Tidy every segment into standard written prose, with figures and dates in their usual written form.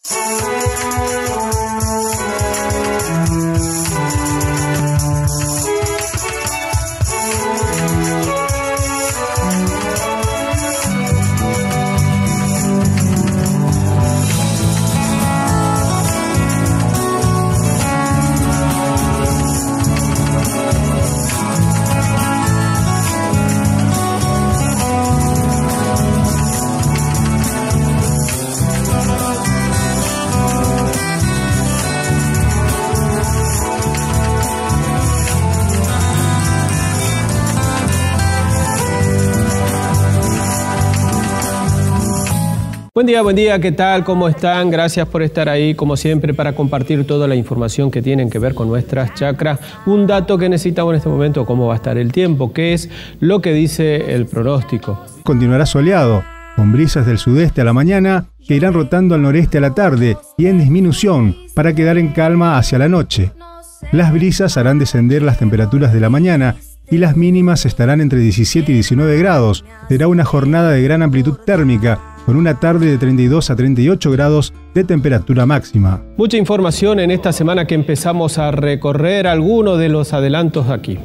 Buen día, ¿qué tal? ¿Cómo están? Gracias por estar ahí, como siempre, para compartir toda la información que tienen que ver con nuestras chacras. Un dato que necesitamos en este momento, cómo va a estar el tiempo, qué es lo que dice el pronóstico. Continuará soleado, con brisas del sudeste a la mañana, que irán rotando al noreste a la tarde y en disminución, para quedar en calma hacia la noche. Las brisas harán descender las temperaturas de la mañana y las mínimas estarán entre 17 y 19 grados. Será una jornada de gran amplitud térmica, con una tarde de 32 a 38 grados de temperatura máxima. Mucha información en esta semana que empezamos a recorrer algunos de los adelantos aquí.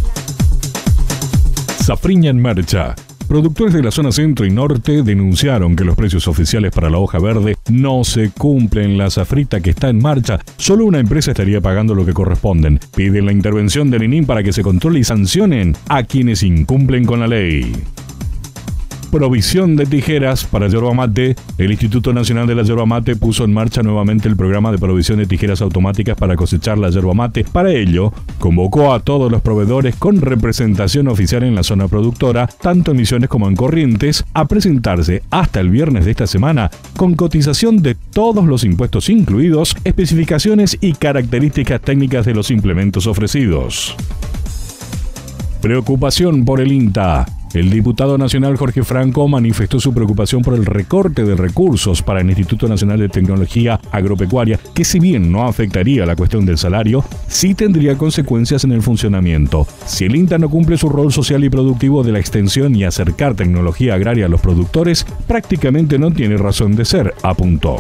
Safriña en marcha. Productores de la zona centro y norte denunciaron que los precios oficiales para la hoja verde no se cumplen. La safrita que está en marcha, solo una empresa estaría pagando lo que corresponden. Piden la intervención del INIM para que se controle y sancionen a quienes incumplen con la ley. Provisión de tijeras para yerba mate. El Instituto Nacional de la Yerba Mate puso en marcha nuevamente el programa de provisión de tijeras automáticas para cosechar la yerba mate. Para ello, convocó a todos los proveedores con representación oficial en la zona productora, tanto en Misiones como en Corrientes, a presentarse hasta el viernes de esta semana con cotización de todos los impuestos incluidos, especificaciones y características técnicas de los implementos ofrecidos. Preocupación por el INTA. El diputado nacional Jorge Franco manifestó su preocupación por el recorte de recursos para el Instituto Nacional de Tecnología Agropecuaria, que si bien no afectaría la cuestión del salario, sí tendría consecuencias en el funcionamiento. Si el INTA no cumple su rol social y productivo de la extensión y acercar tecnología agraria a los productores, prácticamente no tiene razón de ser, apuntó.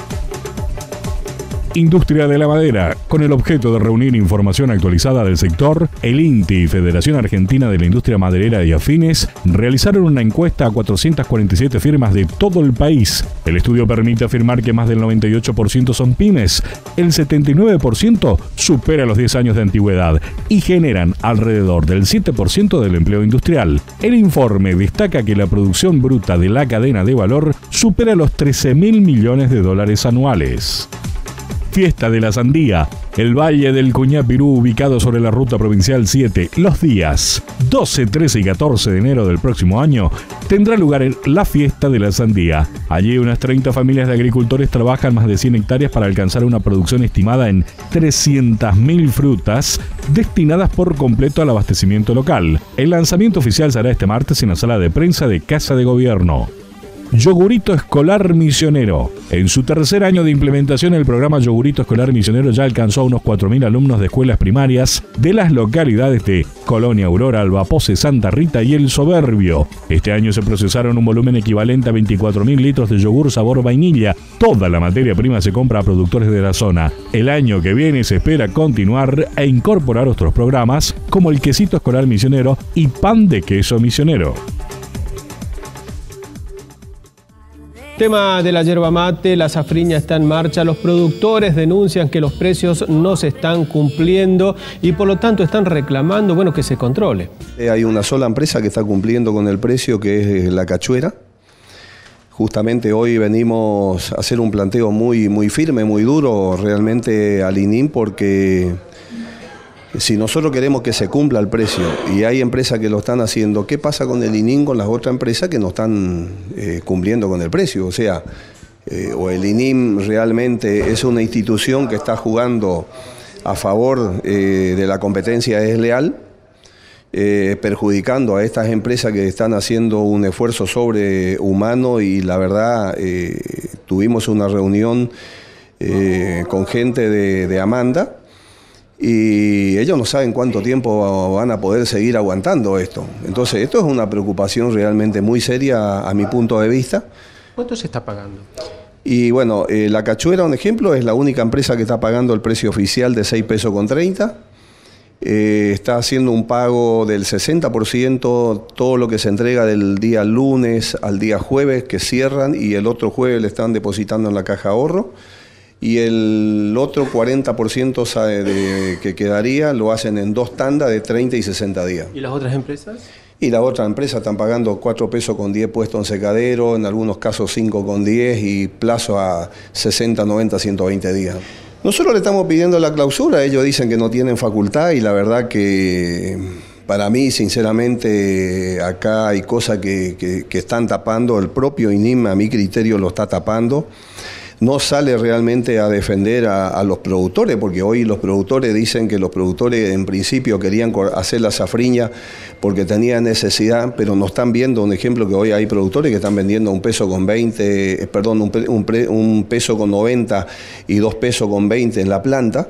Industria de la madera. Con el objeto de reunir información actualizada del sector, el INTI y Federación Argentina de la Industria Maderera y Afines realizaron una encuesta a 447 firmas de todo el país. El estudio permite afirmar que más del 98% son pymes, el 79% supera los 10 años de antigüedad y generan alrededor del 7% del empleo industrial. El informe destaca que la producción bruta de la cadena de valor supera los 13.000 millones de dólares anuales. Fiesta de la Sandía. El Valle del Cuñapirú, ubicado sobre la Ruta Provincial 7, los días 12, 13 y 14 de enero del próximo año, tendrá lugar la Fiesta de la Sandía. Allí unas 30 familias de agricultores trabajan más de 100 hectáreas para alcanzar una producción estimada en 300.000 frutas, destinadas por completo al abastecimiento local. El lanzamiento oficial será este martes en la sala de prensa de Casa de Gobierno. Yogurito Escolar Misionero. En su tercer año de implementación, el programa Yogurito Escolar Misionero ya alcanzó a unos 4.000 alumnos de escuelas primarias de las localidades de Colonia Aurora, Albapoce, Santa Rita y El Soberbio. Este año se procesaron un volumen equivalente a 24.000 litros de yogur sabor vainilla. Toda la materia prima se compra a productores de la zona. El año que viene se espera continuar e incorporar otros programas como el quesito escolar misionero y pan de queso misionero. Tema de la yerba mate, la safriña está en marcha. Los productores denuncian que los precios no se están cumpliendo y por lo tanto están reclamando, que se controle. Hay una sola empresa que está cumpliendo con el precio, que es La Cachuera. Justamente hoy venimos a hacer un planteo muy firme, muy duro realmente al INIM, porque si nosotros queremos que se cumpla el precio y hay empresas que lo están haciendo, ¿qué pasa con el INIM, con las otras empresas que no están cumpliendo con el precio? O sea, o el INIM realmente es una institución que está jugando a favor de la competencia desleal, perjudicando a estas empresas que están haciendo un esfuerzo sobrehumano, y la verdad tuvimos una reunión con gente de Amanda, y ellos no saben cuánto tiempo van a poder seguir aguantando esto. Entonces esto es una preocupación realmente muy seria a mi punto de vista. ¿Cuánto se está pagando? Y bueno, la Cachuera, un ejemplo, es la única empresa que está pagando el precio oficial de 6 pesos con 30. Está haciendo un pago del 60%, todo lo que se entrega del día lunes al día jueves, que cierran, y el otro jueves le están depositando en la caja ahorro. Y el otro 40% que quedaría lo hacen en 2 tandas de 30 y 60 días. ¿Y las otras empresas? Y las otras empresas están pagando 4 pesos con 10 puestos en secadero, en algunos casos 5 con 10 y plazo a 60, 90, 120 días. Nosotros le estamos pidiendo la clausura, ellos dicen que no tienen facultad y la verdad que para mí, sinceramente, acá hay cosas que están tapando, el propio INIM a mi criterio lo está tapando. No sale realmente a defender a los productores, porque hoy los productores dicen que los productores en principio querían hacer la safriña porque tenían necesidad, pero no están viendo un ejemplo que hoy hay productores que están vendiendo un peso con 20, un peso con 90 y 2 pesos con 20 en la planta.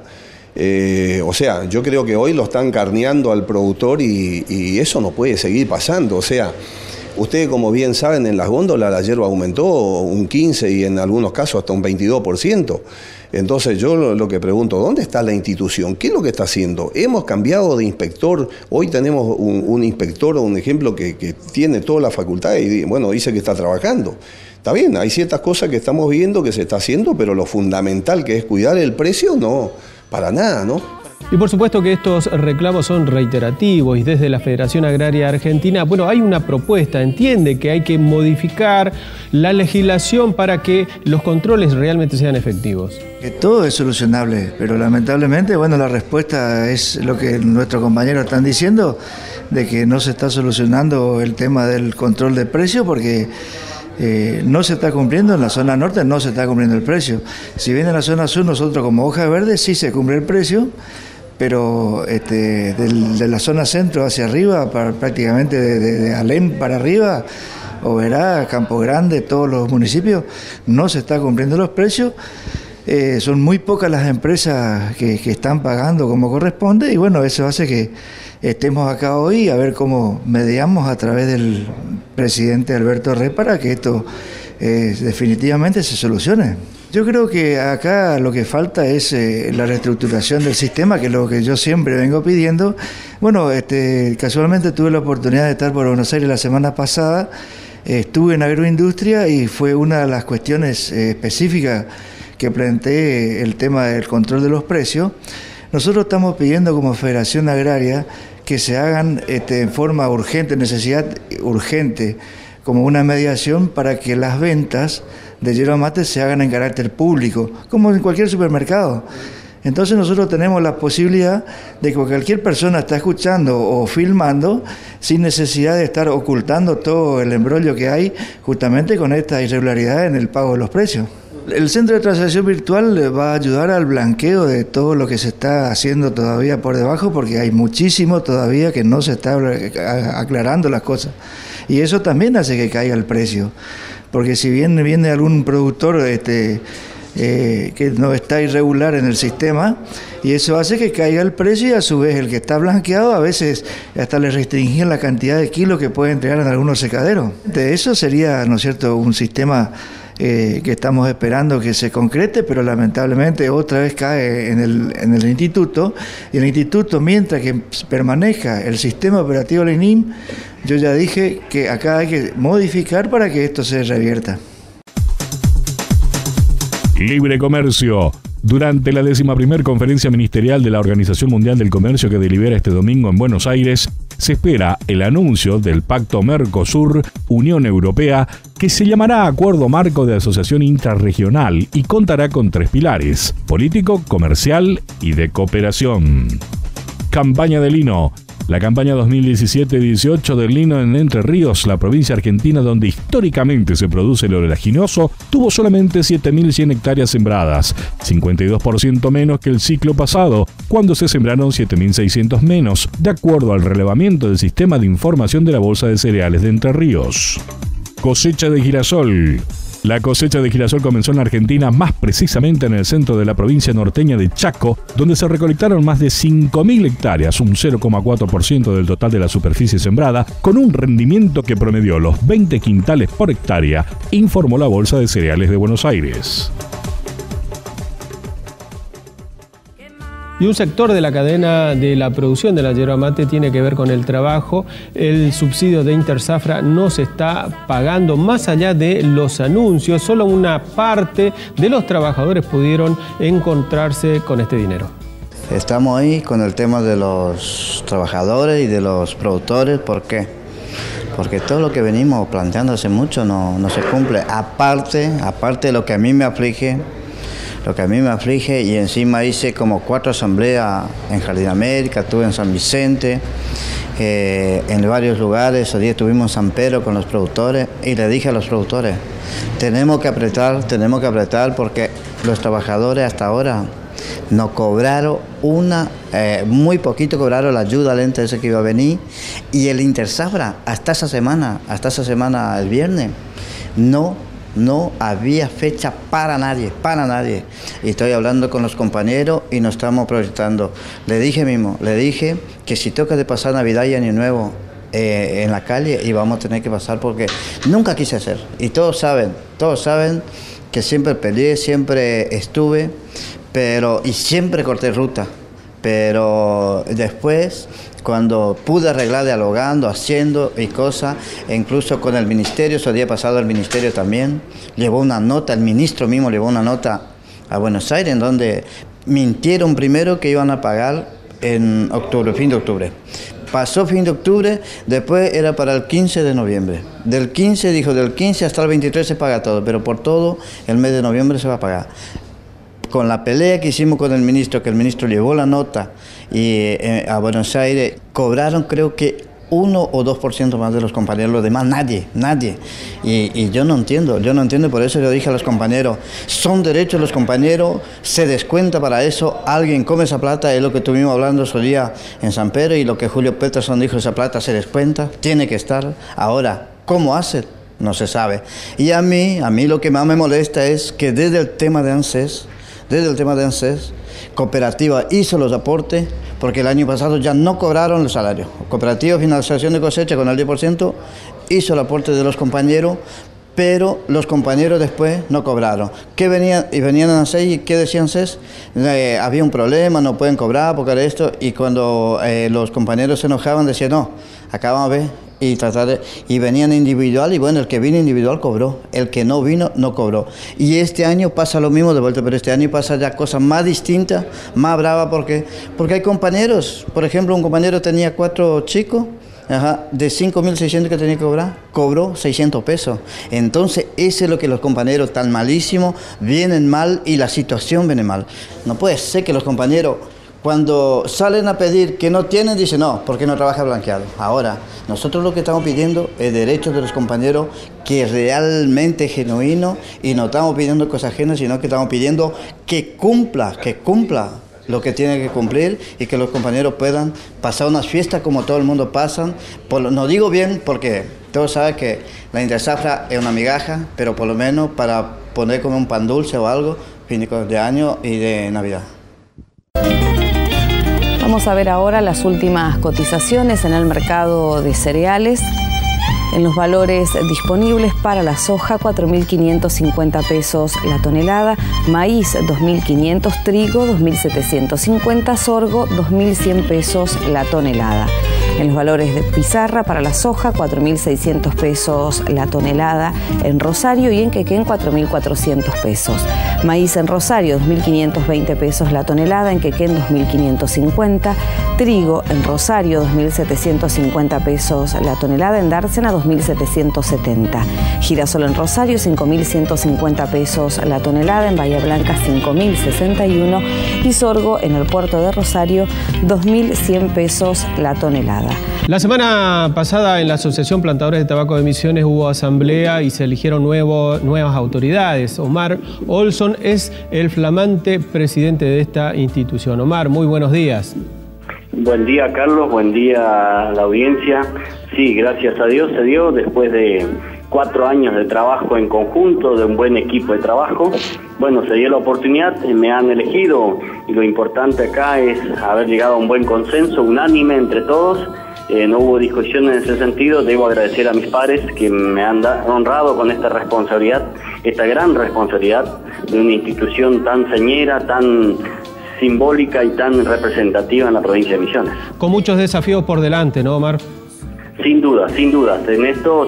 O sea, yo creo que hoy lo están carneando al productor y eso no puede seguir pasando, o sea... Ustedes, como bien saben, en las góndolas la hierba aumentó un 15% y en algunos casos hasta un 22%. Entonces yo lo que pregunto, ¿dónde está la institución? ¿Qué es lo que está haciendo? Hemos cambiado de inspector, hoy tenemos un inspector, un ejemplo, que tiene toda la facultad y bueno, dice que está trabajando. Está bien, hay ciertas cosas que estamos viendo que se está haciendo, pero lo fundamental que es cuidar el precio, no, para nada, ¿no? Y por supuesto que estos reclamos son reiterativos y desde la Federación Agraria Argentina, bueno, hay una propuesta, entiende que hay que modificar la legislación para que los controles realmente sean efectivos. Que todo es solucionable, pero lamentablemente, bueno, la respuesta es lo que nuestros compañeros están diciendo, de que no se está solucionando el tema del control de precio porque no se está cumpliendo, en la zona norte no se está cumpliendo el precio. Si bien en la zona sur nosotros como Hoja Verde sí se cumple el precio, pero de la zona centro hacia arriba, prácticamente de Alem para arriba, Oberá, Campo Grande, todos los municipios, no se está cumpliendo los precios. Son muy pocas las empresas que están pagando como corresponde y bueno, eso hace que estemos acá hoy a ver cómo mediamos a través del presidente Alberto Rey para que esto definitivamente se solucione. Yo creo que acá lo que falta es la reestructuración del sistema, que es lo que yo siempre vengo pidiendo. Bueno, casualmente tuve la oportunidad de estar por Buenos Aires la semana pasada, estuve en agroindustria y fue una de las cuestiones específicas que planteé el tema del control de los precios. Nosotros estamos pidiendo como Federación Agraria que se hagan en forma urgente, necesidad urgente, como una mediación para que las ventas de yerba mate se hagan en carácter público, como en cualquier supermercado. Entonces nosotros tenemos la posibilidad de que cualquier persona está escuchando o filmando sin necesidad de estar ocultando todo el embrollo que hay justamente con esta irregularidad en el pago de los precios. El centro de transacción virtual va a ayudar al blanqueo de todo lo que se está haciendo todavía por debajo, porque hay muchísimo todavía que no se está aclarando las cosas. Y eso también hace que caiga el precio, porque si bien viene algún productor que no está irregular en el sistema, y eso hace que caiga el precio y a su vez el que está blanqueado a veces hasta le restringían la cantidad de kilos que puede entregar en algunos secaderos. De eso sería, ¿no es cierto?, un sistema que estamos esperando que se concrete, pero lamentablemente otra vez cae en el instituto, y el instituto, mientras que permanezca el sistema operativo del INIM, yo ya dije que acá hay que modificar para que esto se revierta. Libre comercio. Durante la 11ª Conferencia Ministerial de la Organización Mundial del Comercio que delibera este domingo en Buenos Aires, se espera el anuncio del Pacto Mercosur-Unión Europea, que se llamará Acuerdo Marco de Asociación Intrarregional y contará con 3 pilares: político, comercial y de cooperación. Campaña de lino. La campaña 2017-18 del lino en Entre Ríos, la provincia argentina donde históricamente se produce el oleaginoso, tuvo solamente 7.100 hectáreas sembradas, 52% menos que el ciclo pasado, cuando se sembraron 7.600 menos, de acuerdo al relevamiento del Sistema de Información de la Bolsa de Cereales de Entre Ríos. Cosecha de girasol. La cosecha de girasol comenzó en la Argentina, más precisamente en el centro de la provincia norteña de Chaco, donde se recolectaron más de 5.000 hectáreas, un 0,4% del total de la superficie sembrada, con un rendimiento que promedió los 20 quintales por hectárea, informó la Bolsa de Cereales de Buenos Aires. Y un sector de la cadena de la producción de la yerba mate tiene que ver con el trabajo. El subsidio de Interzafra no se está pagando más allá de los anuncios. Solo una parte de los trabajadores pudieron encontrarse con este dinero. Estamos ahí con el tema de los trabajadores y de los productores. ¿Por qué? Porque todo lo que venimos planteando hace mucho no se cumple. Aparte de lo que a mí me aflige, y encima hice como 4 asambleas en Jardín América, estuve en San Vicente, en varios lugares. Hoy día estuvimos en San Pedro con los productores y le dije a los productores, tenemos que apretar porque los trabajadores hasta ahora no cobraron muy poquito cobraron la ayuda lenta esa que iba a venir, y el Interzafra hasta esa semana el viernes, no había fecha para nadie. Y estoy hablando con los compañeros y nos estamos proyectando. Le dije que si toca de pasar Navidad y Año Nuevo en la calle, y vamos a tener que pasar porque nunca quise hacer. Y todos saben que siempre peleé, siempre estuve, y siempre corté ruta. Pero después, cuando pude arreglar dialogando, haciendo y cosas, e incluso con el ministerio, ese día pasado el ministerio también llevó una nota, el ministro mismo llevó una nota a Buenos Aires en donde mintieron primero que iban a pagar en octubre, fin de octubre. Pasó fin de octubre, después era para el 15 de noviembre. Del 15 hasta el 23 se paga todo, pero por todo el mes de noviembre se va a pagar. Con la pelea que hicimos con el ministro, que el ministro llevó la nota a Buenos Aires, cobraron creo que 1 o 2% más de los compañeros, los demás nadie. Y yo no entiendo, por eso yo dije a los compañeros, son derechos los compañeros, se descuenta para eso, alguien come esa plata, es lo que estuvimos hablando ese día en San Pedro, y lo que Julio Peterson dijo, esa plata se descuenta, tiene que estar. Ahora, ¿cómo hace? No se sabe. Y a mí lo que más me molesta es que desde el tema de ANSES, Cooperativa hizo los aportes, porque el año pasado ya no cobraron el salario. Cooperativa Financiación de Cosecha con el 10% hizo el aporte de los compañeros, pero los compañeros después no cobraron. Venían a ANSES y ¿qué decían ANSES? Había un problema, no pueden cobrar porque era esto, y cuando los compañeros se enojaban decían, no, acá vamos a ver. Y venían individual, y bueno, el que vino individual cobró, el que no vino no cobró. Y este año pasa lo mismo de vuelta, pero este año pasa ya cosas más distintas, más bravas, porque hay compañeros. Por ejemplo, un compañero tenía 4 chicos, de 5.600 que tenía que cobrar, cobró 600 pesos. Entonces, eso es lo que los compañeros tan malísimos vienen mal, y la situación viene mal. No puede ser que los compañeros, cuando salen a pedir que no tienen, dicen no, porque no trabaja blanqueado. Ahora, nosotros lo que estamos pidiendo es derechos de los compañeros, que realmente es genuino, y no estamos pidiendo cosas ajenas, sino que estamos pidiendo que cumpla lo que tiene que cumplir, y que los compañeros puedan pasar unas fiestas como todo el mundo pasa. No digo bien porque todos saben que la Interzafra es una migaja, pero por lo menos para poner como un pan dulce o algo, fin de año y de Navidad. Vamos a ver ahora las últimas cotizaciones en el mercado de cereales. En los valores disponibles para la soja, 4.550 pesos la tonelada, maíz 2.500, trigo 2.750, sorgo 2.100 pesos la tonelada. En los valores de pizarra para la soja, 4.600 pesos la tonelada en Rosario, y en Quequén 4.400 pesos. Maíz en Rosario, 2.520 pesos la tonelada, en Quequén 2.550. Trigo en Rosario, 2.750 pesos la tonelada, en Dársena 2.770. Girasol en Rosario, 5.150 pesos la tonelada, en Bahía Blanca 5.061. Y sorgo en el puerto de Rosario, 2.100 pesos la tonelada. La semana pasada en la Asociación Plantadores de Tabaco de Misiones hubo asamblea y se eligieron nuevas autoridades. Omar Olson es el flamante presidente de esta institución. Omar, muy buenos días. Buen día, Carlos, buen día a la audiencia. Sí, gracias a Dios se dio después de 4 años de trabajo en conjunto, de un buen equipo de trabajo. Bueno, se dio la oportunidad, me han elegido y lo importante acá es haber llegado a un buen consenso, unánime entre todos. No hubo discusión en ese sentido. Debo agradecer a mis pares que me han honrado con esta responsabilidad, esta gran responsabilidad de una institución tan señera, tan simbólica y tan representativa en la provincia de Misiones. Con muchos desafíos por delante, ¿no, Omar? Sin duda, sin duda. En esto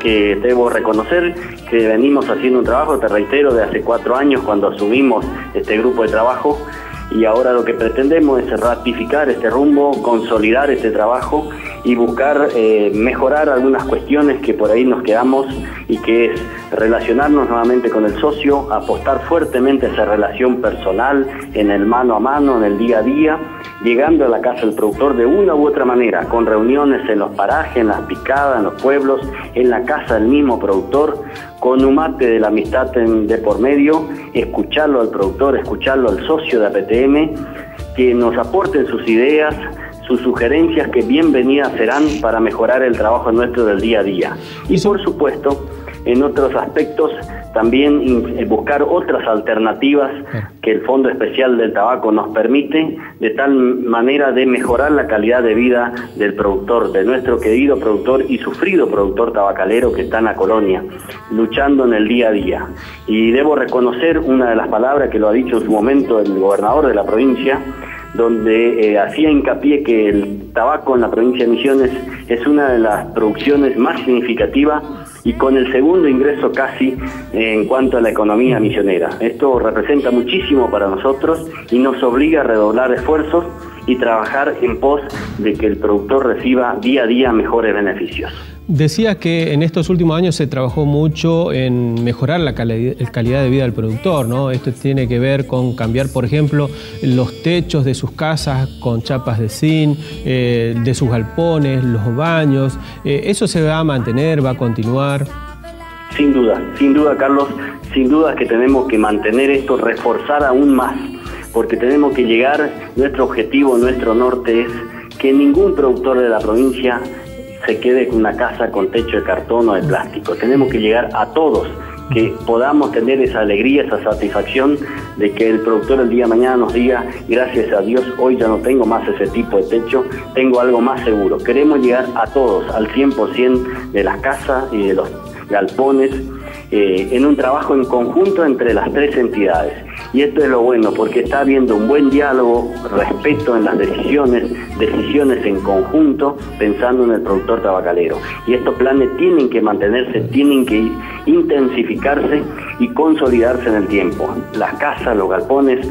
debo reconocer que venimos haciendo un trabajo, te reitero, de hace 4 años cuando asumimos este grupo de trabajo, y ahora lo que pretendemos es ratificar este rumbo, consolidar este trabajo y buscar mejorar algunas cuestiones que por ahí nos quedamos, y que es relacionarnos nuevamente con el socio, apostar fuertemente a esa relación personal, en el mano a mano, en el día a día, llegando a la casa del productor de una u otra manera, con reuniones en los parajes, en las picadas, en los pueblos, en la casa del mismo productor, con un mate de la amistad de por medio, escucharlo al productor, escucharlo al socio de APTM, que nos aporten sus ideas, sus sugerencias, que bienvenidas serán para mejorar el trabajo nuestro del día a día. Y por supuesto, en otros aspectos, también buscar otras alternativas que el Fondo Especial del Tabaco nos permite, de tal manera de mejorar la calidad de vida del productor, de nuestro querido productor y sufrido productor tabacalero que está en la colonia, luchando en el día a día. Y debo reconocer una de las palabras que lo ha dicho en su momento el gobernador de la provincia, donde hacía hincapié que el tabaco en la provincia de Misiones es una de las producciones más significativas y con el segundo ingreso casi en cuanto a la economía misionera. Esto representa muchísimo para nosotros y nos obliga a redoblar esfuerzos y trabajar en pos de que el productor reciba día a día mejores beneficios. Decía que en estos últimos años se trabajó mucho en mejorar la calidad de vida del productor, ¿no? Esto tiene que ver con cambiar, por ejemplo, los techos de sus casas con chapas de zinc, de sus galpones, los baños. ¿Eso se va a mantener, va a continuar? Sin duda, Carlos, sin duda que tenemos que mantener esto, reforzar aún más, porque tenemos que llegar, nuestro objetivo, nuestro norte es que ningún productor de la provincia se quede con una casa con techo de cartón o de plástico. Tenemos que llegar a todos, que podamos tener esa alegría, esa satisfacción de que el productor el día de mañana nos diga, gracias a Dios, hoy ya no tengo más ese tipo de techo, tengo algo más seguro. Queremos llegar a todos, al 100% de las casas y de los galpones, en un trabajo en conjunto entre las 3 entidades. Y esto es lo bueno, porque está habiendo un buen diálogo, respeto en las decisiones en conjunto, pensando en el productor tabacalero. Y estos planes tienen que mantenerse, tienen que intensificarse y consolidarse en el tiempo. Las casas, los galpones,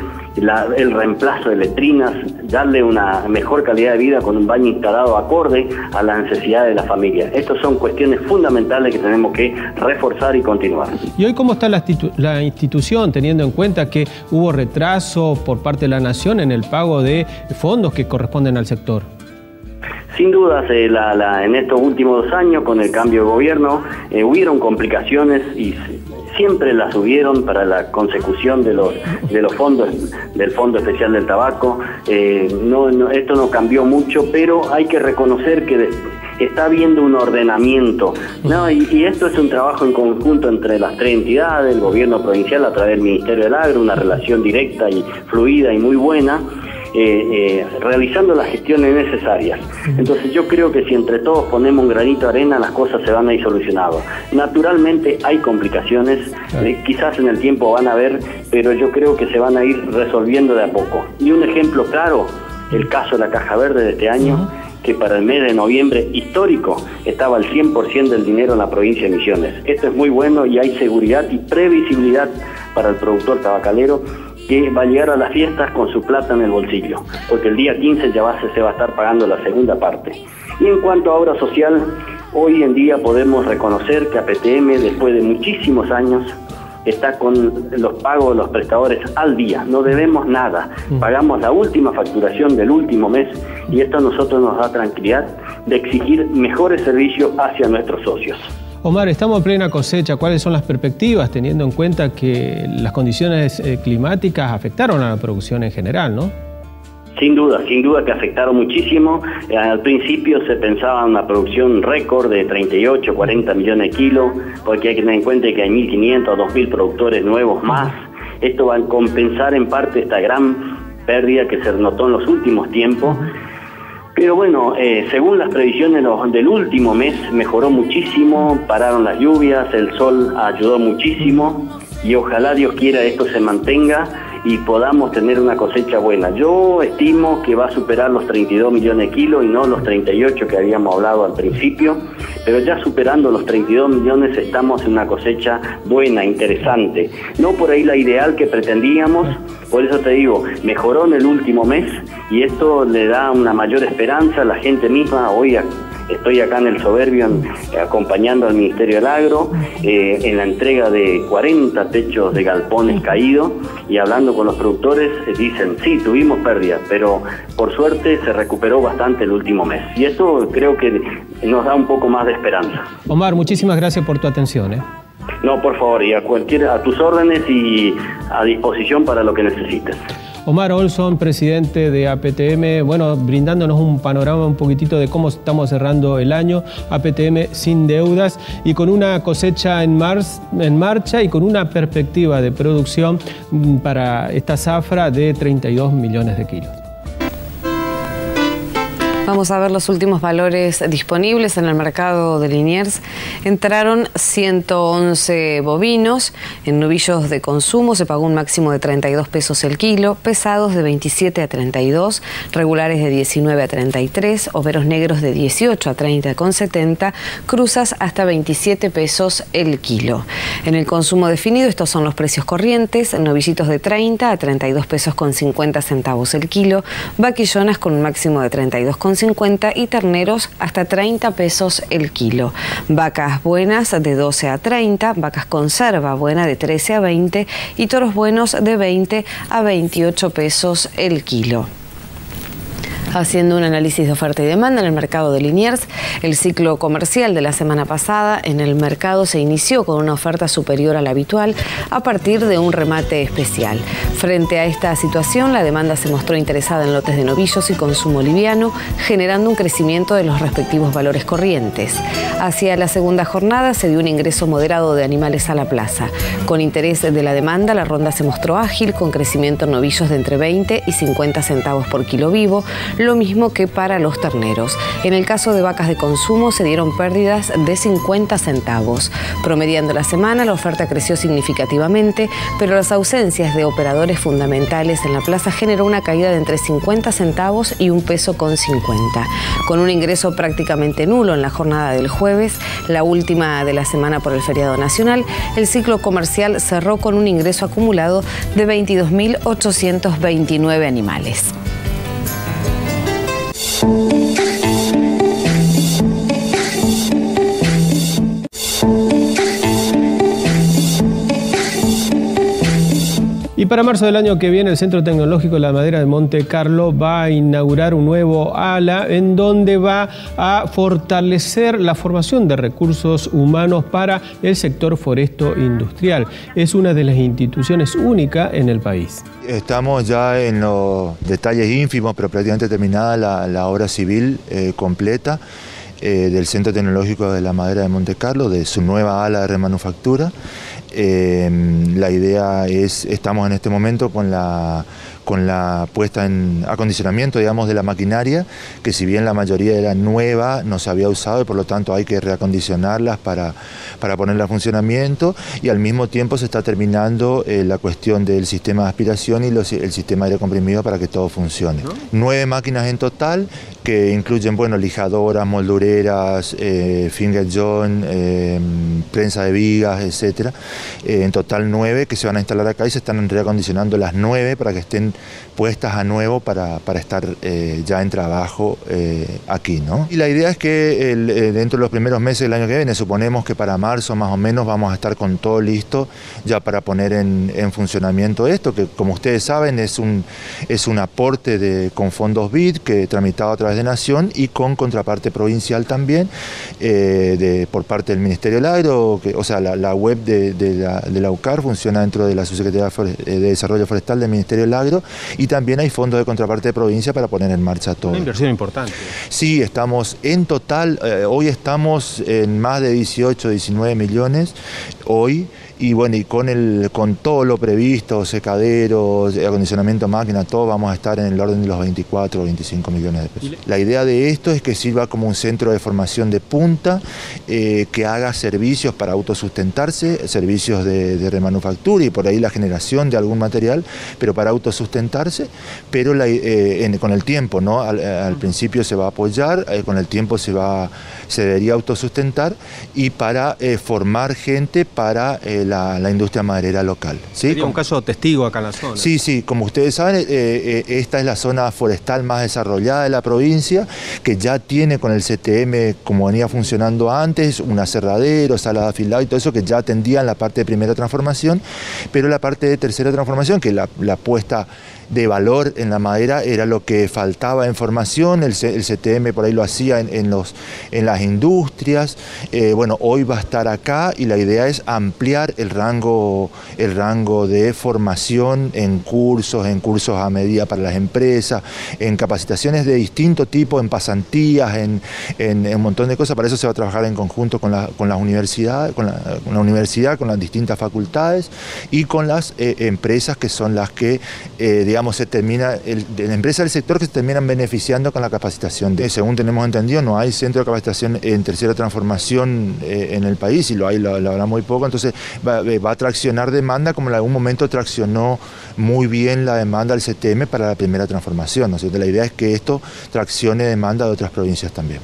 el reemplazo de letrinas, darle una mejor calidad de vida con un baño instalado acorde a las necesidades de la familia. Estas son cuestiones fundamentales que tenemos que reforzar y continuar. ¿Y hoy cómo está la institución, teniendo en cuenta que hubo retraso por parte de la Nación en el pago de fondos que corresponden al sector? Sin dudas, en estos últimos 2 años, con el cambio de gobierno, hubieron complicaciones y siempre las hubieron para la consecución de los fondos del Fondo Especial del Tabaco. Esto no cambió mucho, pero hay que reconocer que está habiendo un ordenamiento, ¿no? Y esto es un trabajo en conjunto entre las 3 entidades, el gobierno provincial a través del Ministerio del Agro, una relación directa y fluida y muy buena, realizando las gestiones necesarias. Entonces yo creo que si entre todos ponemos un granito de arena, las cosas se van a ir solucionando. Naturalmente hay complicaciones, quizás en el tiempo van a haber, pero yo creo que se van a ir resolviendo de a poco. Y un ejemplo claro, el caso de la Caja Verde de este año, que para el mes de noviembre histórico estaba el 100% del dinero en la provincia de Misiones. Esto es muy bueno y hay seguridad y previsibilidad para el productor tabacalero, que va a llegar a las fiestas con su plata en el bolsillo, porque el día 15 ya se va a estar pagando la segunda parte. Y en cuanto a obra social, hoy en día podemos reconocer que APTM, después de muchísimos años, está con los pagos de los prestadores al día, no debemos nada, pagamos la última facturación del último mes y esto a nosotros nos da tranquilidad de exigir mejores servicios hacia nuestros socios. Omar, estamos en plena cosecha. ¿Cuáles son las perspectivas, teniendo en cuenta que las condiciones climáticas afectaron a la producción en general, no? Sin duda que afectaron muchísimo. Al principio se pensaba en una producción récord de 38, 40 millones de kilos, porque hay que tener en cuenta que hay 1.500 o 2.000 productores nuevos más. Esto va a compensar en parte esta gran pérdida que se notó en los últimos tiempos. Pero bueno, según las previsiones del último mes, mejoró muchísimo, pararon las lluvias, el sol ayudó muchísimo y ojalá Dios quiera esto se mantenga y podamos tener una cosecha buena. Yo estimo que va a superar los 32 millones de kilos y no los 38 que habíamos hablado al principio, pero ya superando los 32 millones estamos en una cosecha buena, interesante. No por ahí la ideal que pretendíamos, por eso te digo, mejoró en el último mes y esto le da una mayor esperanza a la gente misma. Hoy estoy acá en el Soberbio acompañando al Ministerio del Agro en la entrega de 40 techos de galpones caídos y hablando con los productores dicen, sí, tuvimos pérdidas, pero por suerte se recuperó bastante el último mes. Y eso creo que nos da un poco más de esperanza. Omar, muchísimas gracias por tu atención. No, por favor, y a tus órdenes y a disposición para lo que necesites. Omar Olson, presidente de APTM, bueno, brindándonos un panorama un poquitito de cómo estamos cerrando el año, APTM sin deudas y con una cosecha en marcha y con una perspectiva de producción para esta zafra de 32 millones de kilos. Vamos a ver los últimos valores disponibles en el mercado de Liniers. Entraron 111 bovinos. En novillos de consumo se pagó un máximo de 32 pesos el kilo, pesados de 27 a 32, regulares de 19 a 33, overos negros de 18 a 30,70, cruzas hasta 27 pesos el kilo. En el consumo definido estos son los precios corrientes, novillitos de 30 a 32 pesos con 50 centavos el kilo, vaquillonas con un máximo de 32,50 y terneros hasta 30 pesos el kilo. Vacas buenas de 12 a 30, vacas conserva buena de 13 a 20 y toros buenos de 20 a 28 pesos el kilo. Haciendo un análisis de oferta y demanda en el mercado de Liniers, el ciclo comercial de la semana pasada en el mercado se inició con una oferta superior a la habitual a partir de un remate especial. Frente a esta situación, la demanda se mostró interesada en lotes de novillos y consumo liviano, generando un crecimiento de los respectivos valores corrientes. Hacia la segunda jornada se dio un ingreso moderado de animales a la plaza. Con interés de la demanda, la ronda se mostró ágil, con crecimiento en novillos de entre 20 y 50 centavos por kilo vivo, lo mismo que para los terneros. En el caso de vacas de consumo se dieron pérdidas de 50 centavos. Promediando la semana, la oferta creció significativamente, pero las ausencias de operadores fundamentales en la plaza generó una caída de entre 50 centavos y 1 peso con 50. Con un ingreso prácticamente nulo en la jornada del jueves, la última de la semana por el feriado nacional, el ciclo comercial cerró con un ingreso acumulado de 22.829 animales. Y para marzo del año que viene, el Centro Tecnológico de la Madera de Monte Carlo va a inaugurar un nuevo ala en donde va a fortalecer la formación de recursos humanos para el sector foresto industrial. Es una de las instituciones únicas en el país. Estamos ya en los detalles ínfimos, pero prácticamente terminada la obra civil completa del Centro Tecnológico de la Madera de Monte Carlo, de su nueva ala de remanufactura. La idea es, estamos en este momento con la puesta en acondicionamiento, digamos, de la maquinaria, que si bien la mayoría era nueva, no se había usado y por lo tanto hay que reacondicionarlas para ponerla en funcionamiento, y al mismo tiempo se está terminando la cuestión del sistema de aspiración y el sistema de aire comprimido para que todo funcione. 9 máquinas en total, que incluyen, bueno, lijadoras, moldureras, finger joint, prensa de vigas, etc. En total 9 que se van a instalar acá y se están reacondicionando las 9 para que estén puestas a nuevo para estar ya en trabajo aquí, ¿no? Y la idea es que dentro de los primeros meses del año que viene, suponemos que para marzo más o menos vamos a estar con todo listo ya para poner en funcionamiento esto, que como ustedes saben es un aporte con fondos BID que tramitado a través de Nación y con contraparte provincial también, por parte del Ministerio del Agro, o sea, la web de la UCAR funciona dentro de la Subsecretaría de Desarrollo Forestal del Ministerio del Agro, y también hay fondos de contraparte de provincia para poner en marcha todo. Una inversión importante. Sí, estamos en total, hoy estamos en más de 18, 19 millones hoy. Y bueno, y con todo lo previsto, secaderos, acondicionamiento de máquinas, todo, vamos a estar en el orden de los 24 o 25 millones de pesos. La idea de esto es que sirva como un centro de formación de punta, que haga servicios para autosustentarse, servicios de remanufactura y por ahí la generación de algún material, pero para autosustentarse, pero con el tiempo, ¿no? Al principio se va a apoyar, con el tiempo se debería autosustentar, y para formar gente para la industria maderera local. ¿Sí? Sería un caso testigo acá en la zona. Sí, sí, como ustedes saben, esta es la zona forestal más desarrollada de la provincia, que ya tiene con el CTM, como venía funcionando antes, un aserradero, sala de afilado y todo eso, que ya atendían la parte de primera transformación, pero la parte de tercera transformación, que la puesta de valor en la madera era lo que faltaba en formación, el CTM por ahí lo hacía en las industrias. Bueno, hoy va a estar acá y la idea es ampliar el rango de formación en cursos a medida para las empresas, en capacitaciones de distinto tipo, en pasantías, en un montón de cosas. Para eso se va a trabajar en conjunto con la universidad, con las distintas facultades y con las empresas, que son las que, digamos, la empresa del sector que se terminan beneficiando con la capacitación. Según tenemos entendido, no hay centro de capacitación en tercera transformación en el país, y lo habrá muy poco, entonces va a traccionar demanda como en algún momento traccionó muy bien la demanda del CTM para la primera transformación, ¿no es cierto? La idea es que esto traccione demanda de otras provincias también.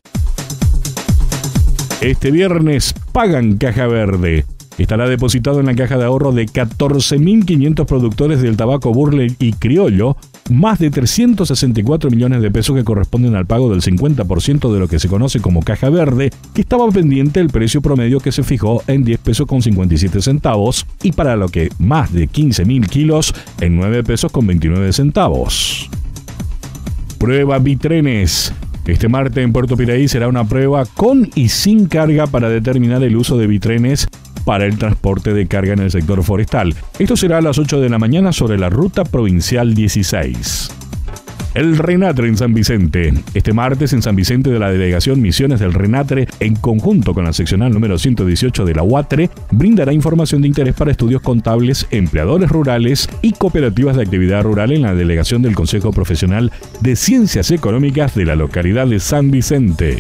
Este viernes pagan Caja Verde. Estará depositado en la caja de ahorro de 14.500 productores del tabaco Burley y Criollo, más de 364 millones de pesos que corresponden al pago del 50% de lo que se conoce como Caja Verde, que estaba pendiente el precio promedio que se fijó en 10 pesos con 57 centavos, y para lo que más de 15.000 kilos en 9 pesos con 29 centavos. Prueba Bitrenes. Este martes en Puerto Piraí será una prueba con y sin carga para determinar el uso de bitrenes para el transporte de carga en el sector forestal. Esto será a las 8 de la mañana sobre la Ruta Provincial 16. El Renatre en San Vicente. Este martes en San Vicente de la Delegación Misiones del Renatre, en conjunto con la seccional número 118 de la UATRE, brindará información de interés para estudios contables, empleadores rurales y cooperativas de actividad rural en la delegación del Consejo Profesional de Ciencias Económicas de la localidad de San Vicente.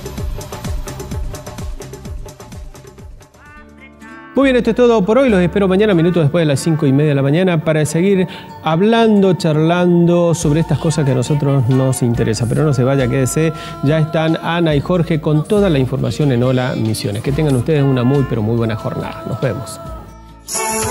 Muy bien, esto es todo por hoy. Los espero mañana, minutos después de las 5:30 de la mañana, para seguir hablando, charlando sobre estas cosas que a nosotros nos interesan. Pero no se vaya, quédese. Ya están Ana y Jorge con toda la información en Hola Misiones. Que tengan ustedes una muy, pero muy buena jornada. Nos vemos.